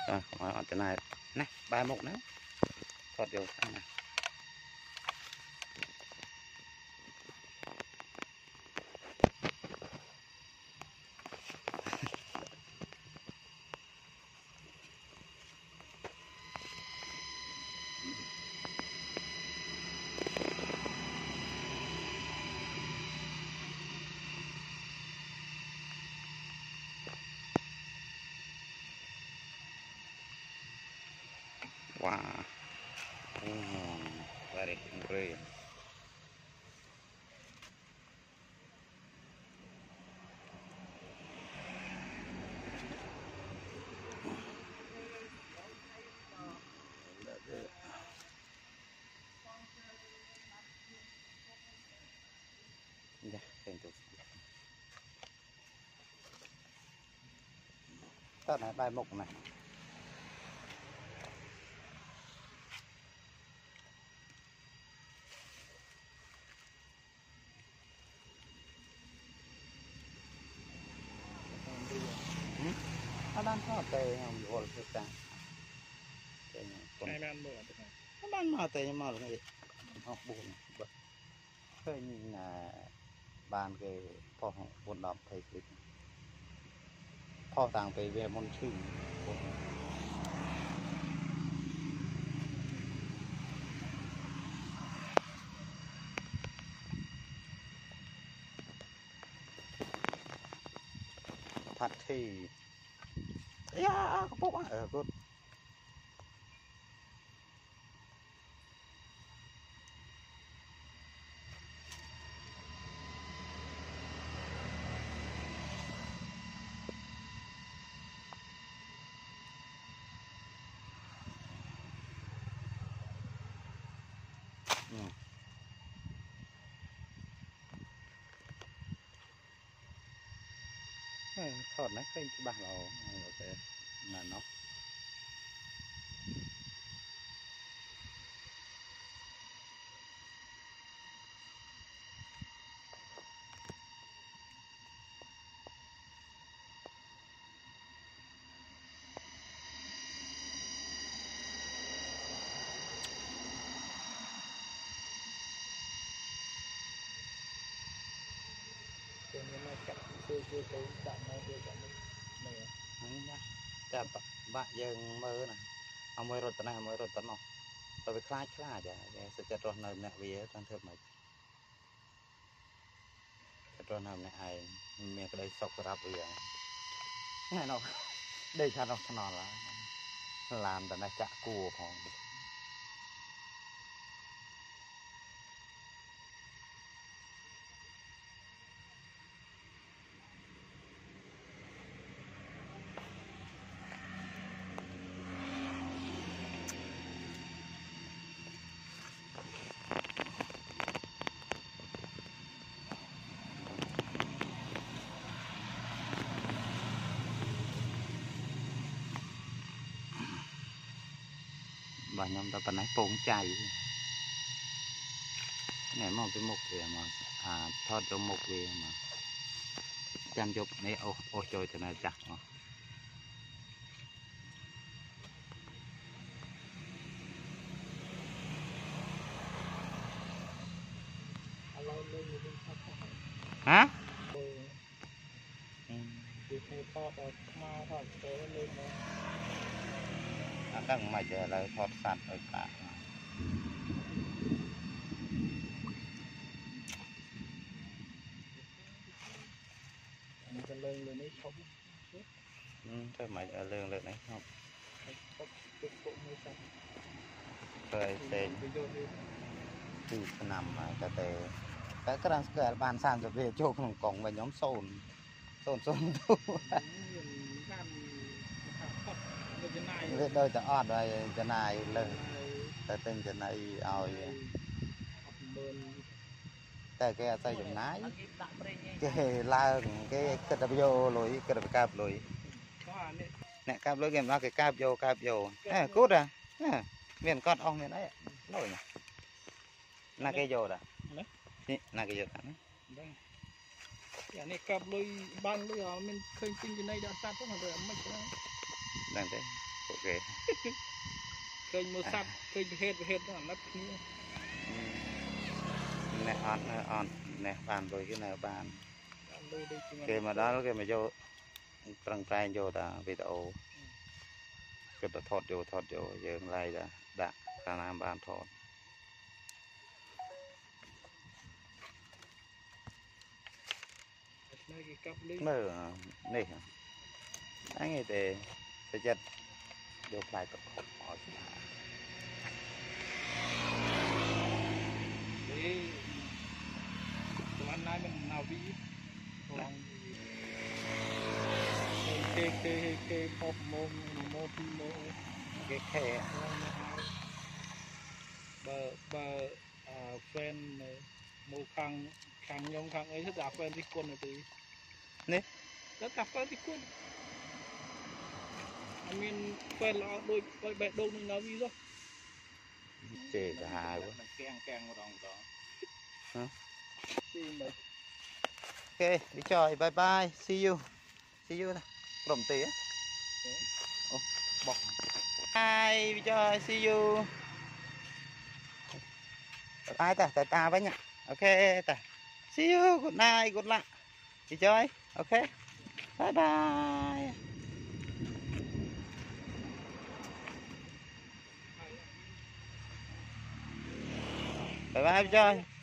ở trên này này ba mục nữa thoát vô sang này wow very hungry ya tentu tao này bài mục này nó đang có tê không vô được cả cái này nó đang mà tê mà là cái học buồn khơi nhìn là bàn cái phò buồn đọc thầy kịch phò tàng về môn chữ thật thì có bốc ở good thọt nó kênh cho bà lò ok là nó chả bạn dừng mơ này ông mới rồi tận này mới rồi tận nào tôi bị khai chả sẽ chặt rồi này nè vì trong thơm này chặt rồi này ai miệng cái đây sọc ra bây giờ nghe nó đây cha nó là làm tận này chả cua phòng bà nhóm ta này phồng chày này mà cái mục về mà thoát cho mục về mà chăn chụp này ô chơi thì này chặt mà hả đang mà giờ là thoát sạch rồi cả thôi mà giờ lương được đấy không rồi tên từ nằm mà cái đang cái bàn sàn rồi về chỗ không còn và nhóm sồn tu biết đôi ta ọt rồi chân này lên ta tên chân này ỏi tại cái xây dựng nái cái la cái vô lối cái cạp lối nè cạp lối game nó cái cạp vô cút à miền con ong miền đấy lỗi là cái vô đã là cái vô dạ này cặp lôi ban lôi mình khơi tinh cái này đã sát tốt rồi mình đang thế ok kênh mua sắt kênh hết nó mất nè on nè bàn rồi cái nào bàn cái mà đó cái mà vô trăng trai vô ta video cái đó thọt vô giờ lại đã khả năng bàn thọt mơ này anh ấy để chất vô lại tập học hỏi đi tụi anh nay mình nào đi cái pop môn cái khe bờ fan mua khăn nhông khăn ấy rất là fan đi quân thì nè rất là fan đi quân I mean fan là đôi bẹt đôi mình nào đi rồi chê cả hai quá keng một đồng đó ok đi chơi bye bye see you đồng tía bọc hai đi chơi see you bye bye ta với nhá ok ta see you good night good luck đi chơi ok bye bye bye bye đi chơi